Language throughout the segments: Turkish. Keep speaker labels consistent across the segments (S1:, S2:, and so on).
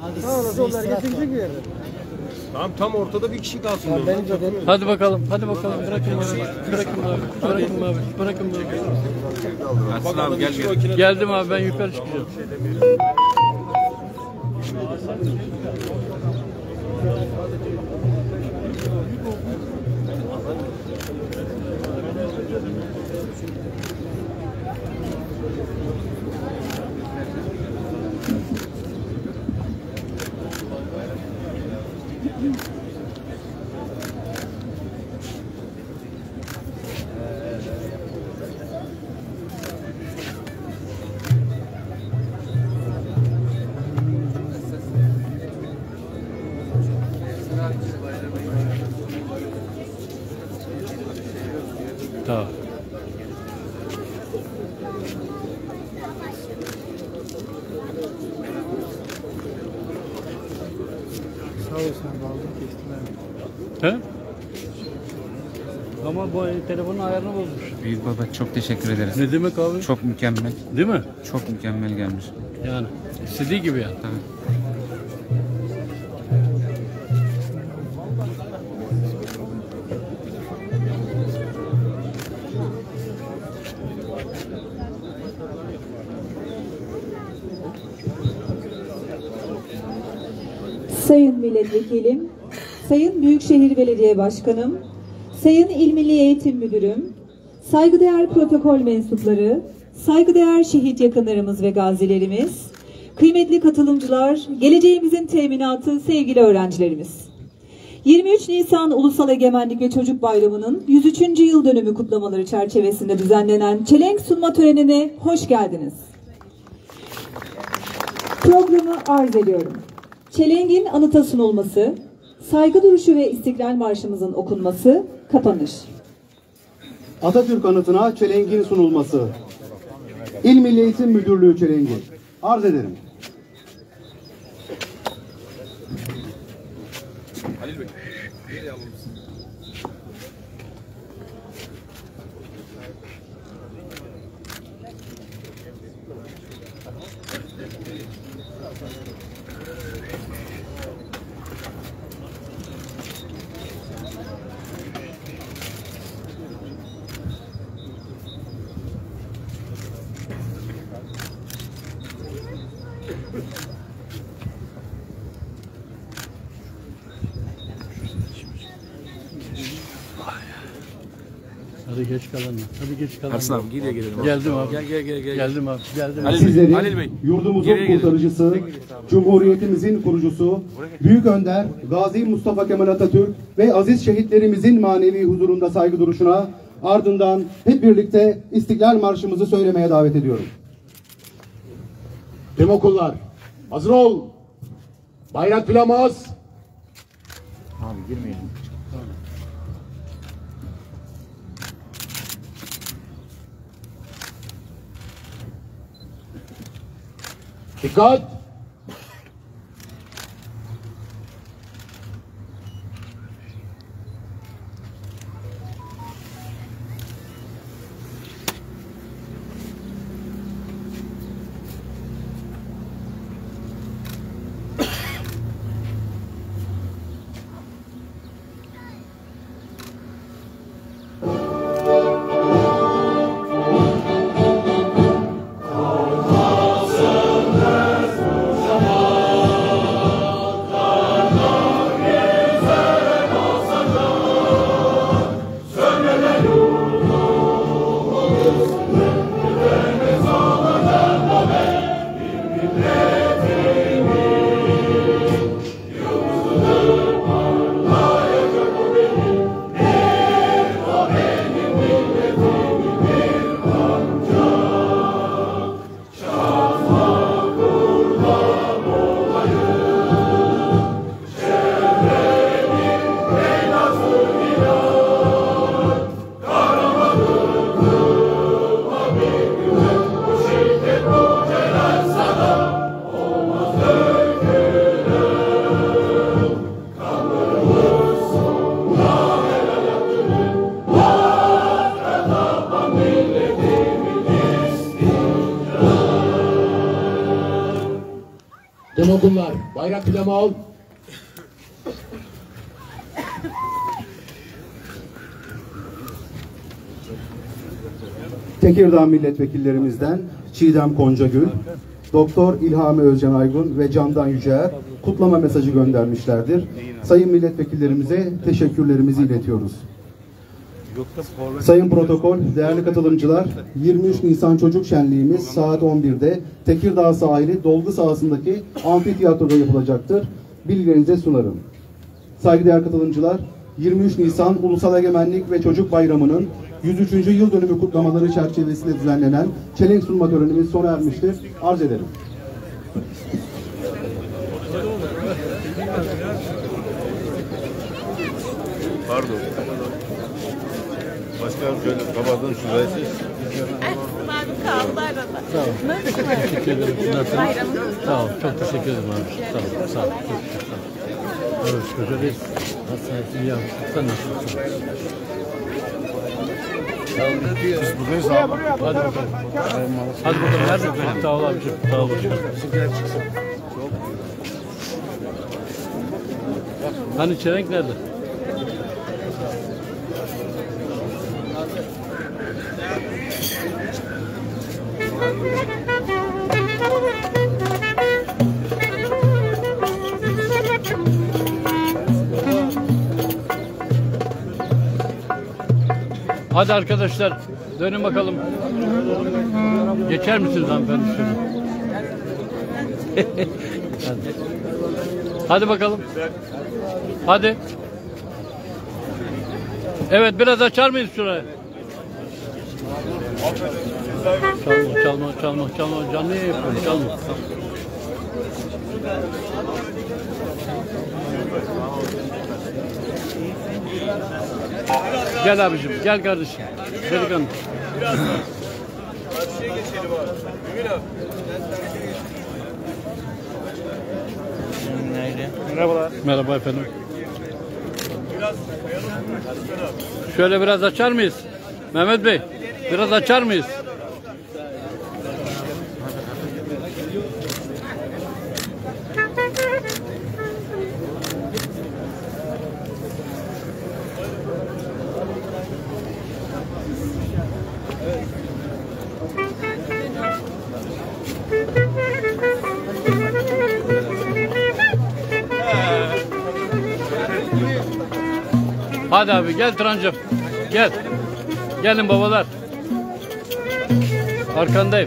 S1: Nasıl onlar getirecek bir yere.
S2: Tamam, tam ortada bir kişi kalsın.
S3: Hadi bakalım, hadi bakalım. Bırakın abi, bırakın abi, bırakın abi, bırakın abi.
S2: Yasin abi gel.
S3: Geldim abi, ben yukarı çıkacağım. Tamam.
S1: Sağ olasın abi, kestim
S3: He? Ama bu telefonun ayarını bozmuş.
S4: Büyük baba çok teşekkür ederiz.
S3: Ne demek abi?
S4: Çok mükemmel.
S3: Değil mi?
S4: Çok mükemmel gelmiş.
S3: Yani istediği gibi yani.
S4: Tamam.
S5: Sayın Milletvekilim, Sayın Büyükşehir Belediye Başkanım, Sayın İl Milli Eğitim Müdürüm, saygıdeğer protokol mensupları, saygıdeğer şehit yakınlarımız ve gazilerimiz, kıymetli katılımcılar, geleceğimizin teminatı sevgili öğrencilerimiz. 23 Nisan Ulusal Egemenlik ve Çocuk Bayramı'nın 103. yıl dönümü kutlamaları çerçevesinde düzenlenen çelenk sunma törenine hoş geldiniz. Programı arz ediyorum. Çelengin anıta sunulması, saygı duruşu ve İstiklal Marşımızın okunması, kapanış.
S6: Atatürk anıtına çelengin sunulması. İl Milli Eğitim Müdürlüğü çelengi. Arz ederim.
S2: Halil Bey. Geri alır mısın?
S3: Hadi geç kalanlar. Hadi geç kalanlar.
S2: Ersin abi geriye gelelim.
S3: Geldim abi.
S2: Gel.
S3: Geldim abi. Geldim.
S2: Halil Bey.
S6: Sizleri
S2: Halil Bey.
S6: yurdumuzun
S2: Geriye gelin.
S6: kurtarıcısı, Cumhuriyetimizin kurucusu, Büyük Önder Gazi Mustafa Kemal Atatürk ve aziz şehitlerimizin manevi huzurunda saygı duruşuna, ardından hep birlikte İstiklal Marşımızı söylemeye davet ediyorum.
S7: Tüm okullar hazır ol. Bayrak filamaz.
S4: Abi girmeyelim.
S7: Dikkat. Olgunlar. Bayrak pilama al.
S6: Tekirdağ milletvekillerimizden Çiğdem Koncagül, Doktor İlhami Özcan Aygun ve Candan Yüceer kutlama mesajı göndermişlerdir. Sayın milletvekillerimize teşekkürlerimizi iletiyoruz. Sayın protokol, değerli katılımcılar, 23 Nisan Çocuk Şenliğimiz saat 11'de Tekirdağ sahili dolgu sahasındaki amfiteyatroda yapılacaktır. Bilgilerinize sunarım. Saygıdeğer katılımcılar, 23 Nisan Ulusal Egemenlik ve Çocuk Bayramı'nın 103. yıl dönümü kutlamaları çerçevesinde düzenlenen çelenk sunma törenimiz sona ermiştir. Arz ederim.
S2: Pardon. Başkanım şöyle kapatın şurayı siz.
S8: Abi kaldı arada.
S3: Sağ ol.
S8: Nasıl?
S3: Teşekkür ederim. Nasılsın?
S8: Bayramınız
S3: Sağ ol. Çok teşekkür ederim abi. Sağ ol. Sağ ol. Evet, koca bir nasılsın? İyi abi. Sen nasılsın?
S2: Biz buradayız abi.
S3: Hadi bakalım. Hadi bakalım. Her zaman. Sağ ol abicim. Sağ ol. Hani çelenk nerede? Hadi arkadaşlar dönün bakalım. Geçer misiniz hanımefendi şöyle? Hadi. Hadi bakalım. Hadi. Evet biraz açar mıyız şurayı? Çalma. Canlı yayın yapıyorum. Çalma. Gel abicim, gel kardeşim. Delikanlı.
S2: Karşıya geçelim abi. Mümin abi.
S1: Merhabalar.
S3: Merhaba efendim. Şöyle biraz açar mıyız? Mehmet Bey, biraz açar mıyız? Hadi abi gel Turancığım. Gel. Gelin babalar. Arkandayım.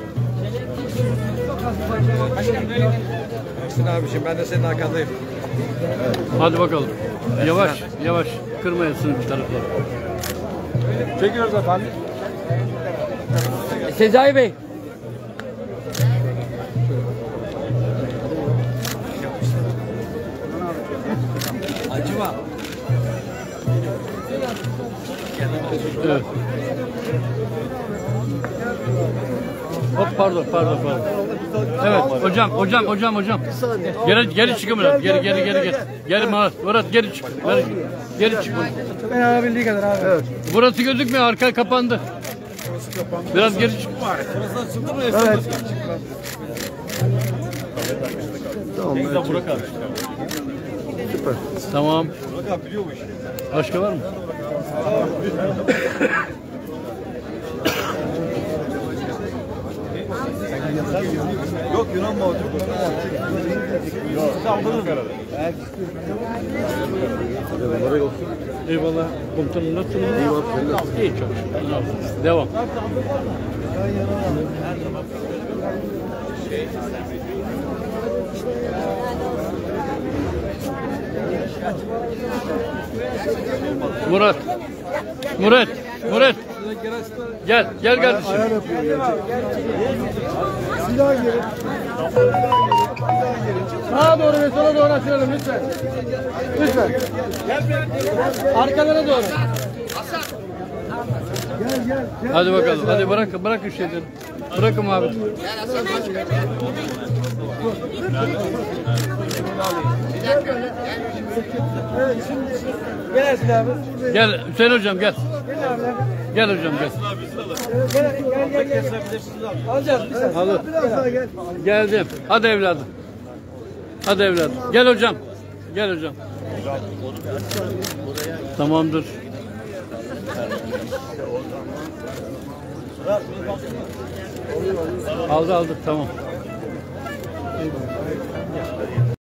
S2: Ersin abiciğim ben de senin arkandayım.
S3: Hadi bakalım. Yavaş yavaş. Kırmayasın bir tarafları.
S2: Çekiyoruz efendim.
S3: Sezai Bey.
S2: Acıma.
S3: Evet. Hop pardon. Evet hocam. Geri çıkın biraz. Geri Murat geri çık. Geri çık.
S1: Ben alabildiği kadar abi. Evet.
S3: Burası gözükmüyor. Arka kapandı. Biraz geri çık.
S1: Evet.
S3: Tamam. Süper. Tamam. Başka var mı?
S2: Yok Yunan mı oldu? Kaldınız herhalde.
S3: Eyvallah. Komutanım nasılsınız? İyi çok şükür. Devam. Murat. Gel kardeşim.
S1: Silah gelin. Sağa doğru ve sola doğru açılalım lütfen. Lütfen. Arkalara doğru. Gel.
S3: Hadi bakalım. Hadi bırakın şeyleri. Bırakın abi.
S1: Evet şimdi. Gel Ersin abi.
S3: Gel Hüseyin hocam gel. Gel hocam gel.
S1: Gel. Alacağız bir saniye.
S3: Alın.
S1: Biraz daha gel.
S3: Geldim. Hadi evladım. Hadi evladım. Gel hocam. Gel hocam. Tamamdır. Aldı tamam.